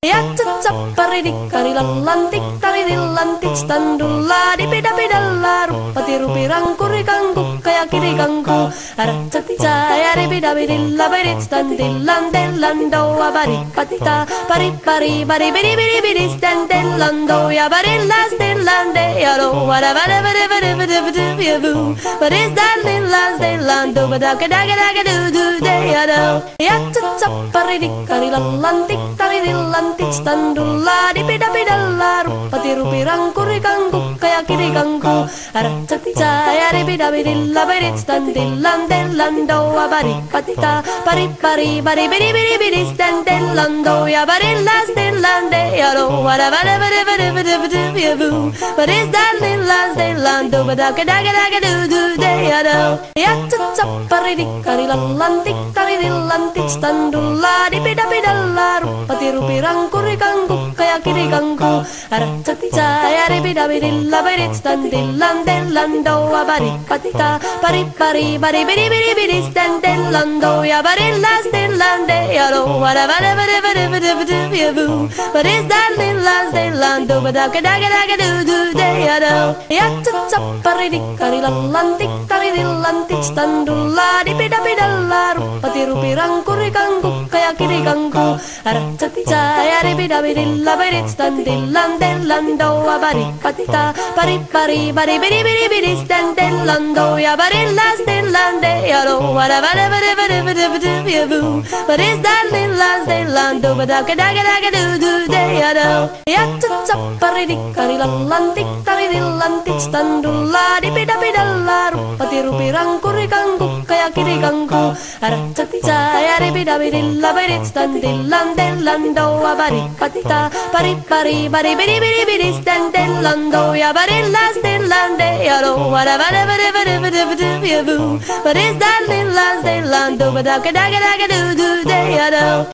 Yatsaparidikkarilallantik taridillantik standulla dipidapidalla ruppatirupiran kurikanku kayakirikanku aratsatitsaya dipidapidilla perit standillantellando abaripatita paripari baribiribiribiri standellando ya barilla stillande yalo whatever but is that lilla stillando badakadagadagadoo deyado yatsaparidikkarilallantik taridillantik standulla dipidapidalla ruppatirupiran kurikanku kayakirikanku aratsatitsaya dipidapidilla perit standillantellando abaripatita paripari baribiribiribiri standellando ya barilla stillande yalo whatever but is that lilla stillando badakadagadagadoo deyado yatsaparidikkarilallantik taridillantik standulla dipidapidalla ruppatirupiran kurikanku kayakirikanku aratsatitsaya dipidapidilla perit standillantellando abaripatita paripari baribiribiribiri standellando ya barilla stillande yalo whatever but is that lilla stillando badakadagadagadoo deyado yatsaparidikkarilallantik taridillantik standulla dipidapidalla ruppatirupiran kurikanku kayakirikanku aratsatitsaya dipidapidilla perit standillantellando abaripatita paripari baribiribiribiri standellando ya barilla stillande yalo whatever but is that lilla stillando badakadagadagadoo deyado yatsaparidikkarilallantik taridillantik standulla dipidapidalla ruppatirupiran kurikanku kayakirikanku aratsatitsaya dipidapidilla perit standillantellando abaripatita paripari baribiribiribiri standellando ya barilla stillande yalo whatever but is that lilla stillando badakadagadagadoo deyado